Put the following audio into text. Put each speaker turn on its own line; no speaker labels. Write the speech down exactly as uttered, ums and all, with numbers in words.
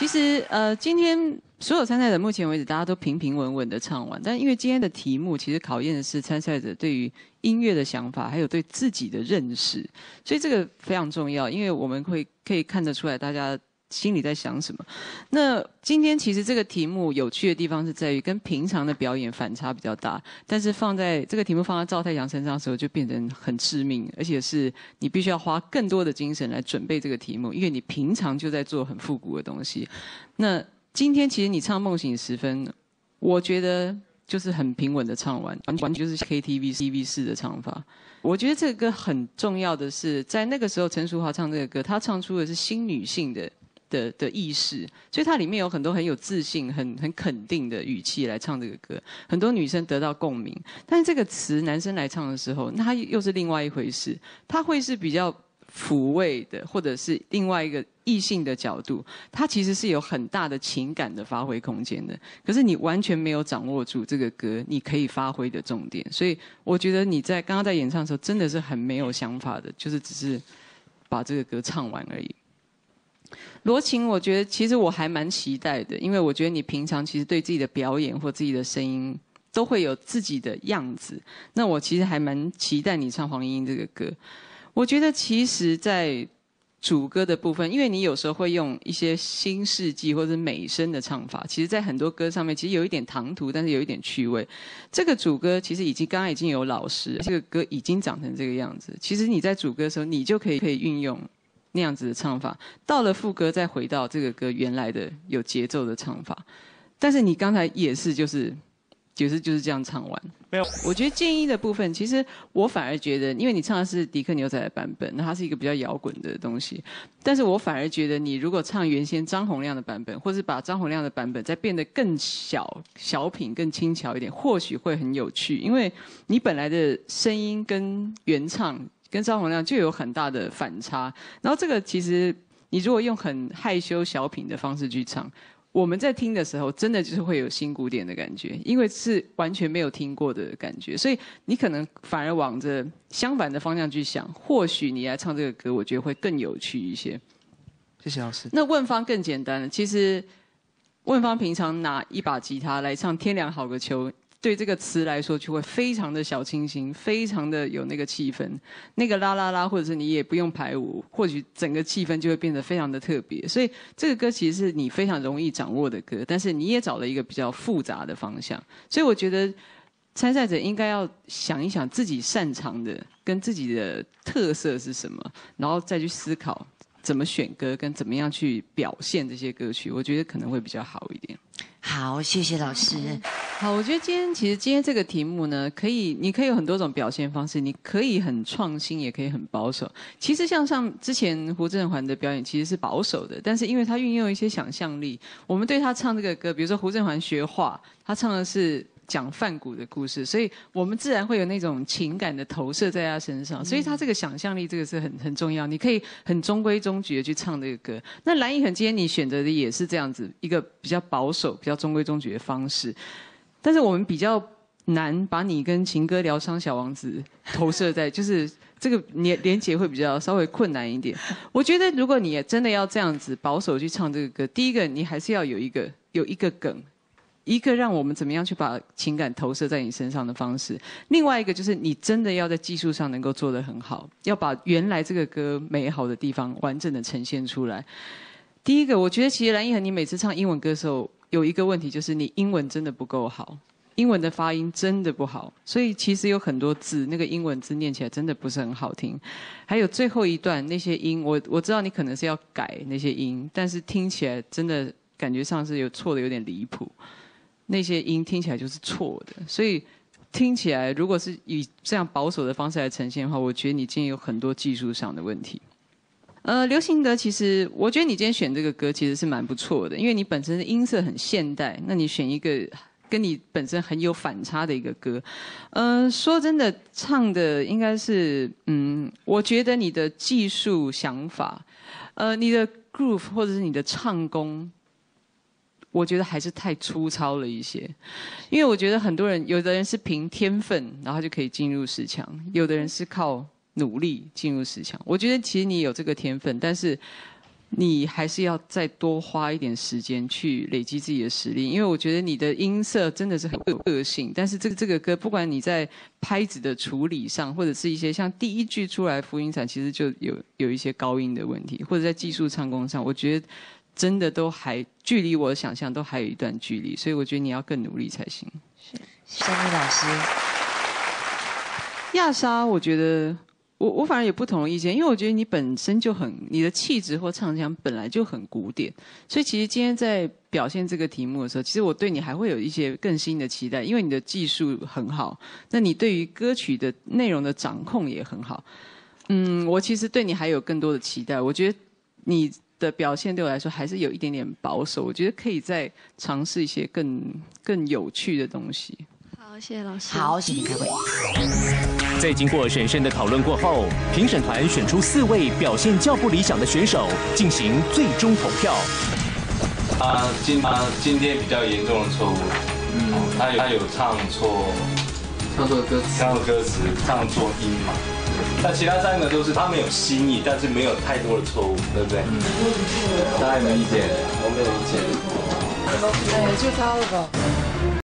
其实呃，今天所有参赛者目前为止大家都平平稳稳的唱完，但因为今天的题目其实考验的是参赛者对于音乐的想法，还有对自己的认识，所以这个非常重要，因为我们会可以看得出来大家心里在想什么。那今天其实这个题目有趣的地方是在于跟平常的表演反差比较大，但是放在这个题目放在赵太阳身上的时候就变成很致命，而且是你必须要花更多的精神来准备这个题目，因为你平常就在做很复古的东西。那今天其实你唱《梦醒时分》，我觉得就是很平稳的唱完，完全就是 K T V C V 式的唱法。我觉得这个歌很重要的是，在那个时候陈淑桦唱这个歌，她唱出的是新女性的。的的意识，所以它里面有很多很有自信、很很肯定的语气来唱这个歌，很多女生得到共鸣。但是这个词男生来唱的时候，那它又是另外一回事，它会是比较抚慰的，或者是另外一个异性的角度，它其实是有很大的情感的发挥空间的。可是你完全没有掌握住这个歌你可以发挥的重点，所以我觉得你在刚刚在演唱的时候真的是很没有想法的，就是只是把这个歌唱完而已。罗琴，我觉得其实我还蛮期待的，因为我觉得你平常其实对自己的表演或自己的声音都会有自己的样子。那我其实还蛮期待你唱黄莺莺这个歌。我觉得其实，在主歌的部分，因为你有时候会用一些新世纪或者美声的唱法，其实在很多歌上面其实有一点唐突，但是有一点趣味。这个主歌其实已经刚刚已经有老师，这个歌已经长成这个样子。其实你在主歌的时候，你就可以可以运用那样子的唱法，到了副歌再回到这个歌原来的有节奏的唱法，但是你刚才也是就是也是就是这样唱完。
没有，
我觉得建议的部分，其实我反而觉得，因为你唱的是迪克牛仔的版本，那它是一个比较摇滚的东西，但是我反而觉得你如果唱原先张洪量的版本，或是把张洪量的版本再变得更小小品、更轻巧一点，或许会很有趣，因为你本来的声音跟原唱跟张洪量就有很大的反差，然后这个其实你如果用很害羞小品的方式去唱，我们在听的时候真的就是会有新古典的感觉，因为是完全没有听过的感觉，所以你可能反而往着相反的方向去想，或许你来唱这个歌，我觉得会更有趣一些。
谢谢老师。
那问方更简单了，其实问方平常拿一把吉他来唱《天凉好个秋》，对这个词来说就会非常的小清新，非常的有那个气氛，那个啦啦啦，或者是你也不用排舞，或许整个气氛就会变得非常的特别。所以这个歌其实是你非常容易掌握的歌，但是你也找了一个比较复杂的方向。所以我觉得参赛者应该要想一想自己擅长的跟自己的特色是什么，然后再去思考怎么选歌跟怎么样去表现这些歌曲，我觉得可能会比较好一点。
好，谢谢老师。
好，我觉得今天其实今天这个题目呢，可以你可以有很多种表现方式，你可以很创新，也可以很保守。其实像像之前胡振环的表演其实是保守的，但是因为他运用一些想象力，我们对他唱这个歌，比如说胡振环学画，他唱的是讲梵谷的故事，所以我们自然会有那种情感的投射在他身上，所以他这个想象力这个是很很重要。你可以很中规中矩的去唱这个歌。那蓝奕恒今天你选择的也是这样子一个比较保守、比较中规中矩的方式，但是我们比较难把你跟情歌疗伤小王子投射在，就是这个连连结会比较稍微困难一点。我觉得如果你也真的要这样子保守去唱这个歌，第一个你还是要有一个有一个梗。一个让我们怎么样去把情感投射在你身上的方式，另外一个就是你真的要在技术上能够做得很好，要把原来这个歌美好的地方完整的呈现出来。第一个，我觉得其实蓝奕恒你每次唱英文歌的时候有一个问题，就是你英文真的不够好，英文的发音真的不好，所以其实有很多字那个英文字念起来真的不是很好听。还有最后一段那些音，我我知道你可能是要改那些音，但是听起来真的感觉上是有错的有点离谱。那些音听起来就是错的，所以听起来如果是以这样保守的方式来呈现的话，我觉得你今天有很多技术上的问题。呃，流行歌其实我觉得你今天选这个歌其实是蛮不错的，因为你本身的音色很现代，那你选一个跟你本身很有反差的一个歌，呃，说真的，唱的应该是，嗯，我觉得你的技术想法，呃，你的 groove 或者是你的唱功。我觉得还是太粗糙了一些，因为我觉得很多人，有的人是凭天分，然后就可以进入十强；有的人是靠努力进入十强。我觉得其实你有这个天分，但是你还是要再多花一点时间去累积自己的实力，因为我觉得你的音色真的是很有个性，但是这个这个歌，不管你在拍子的处理上，或者是一些像第一句出来福音伞，其实就有有一些高音的问题，或者在技术唱功上，我觉得真的都还距离我的想象都还有一段距离，所以我觉得你要更努力才行。
是，珊妮老师，
亚莎，我觉得。我我反而有不同的意见，因为我觉得你本身就很，你的气质或唱腔本来就很古典，所以其实今天在表现这个题目的时候，其实我对你还会有一些更新的期待，因为你的技术很好，那你对于歌曲的内容的掌控也很好。嗯，我其实对你还有更多的期待，我觉得你的表现对我来说还是有一点点保守，我觉得可以再尝试一些更更有趣的东西。
好，谢谢老师。
好，请你开会。
在经过审慎的讨论过后，评审团选出四位表现较不理想的选手，进行最终投票。
他今他今天比较严重的错误，嗯，他有他有唱错，
唱错歌词，
唱错歌词，唱错音嘛。那其他三个都是他们有新意，但是没有太多的错误，对不对？
大家有没有意见？我没有意见。
哎，就他了吧。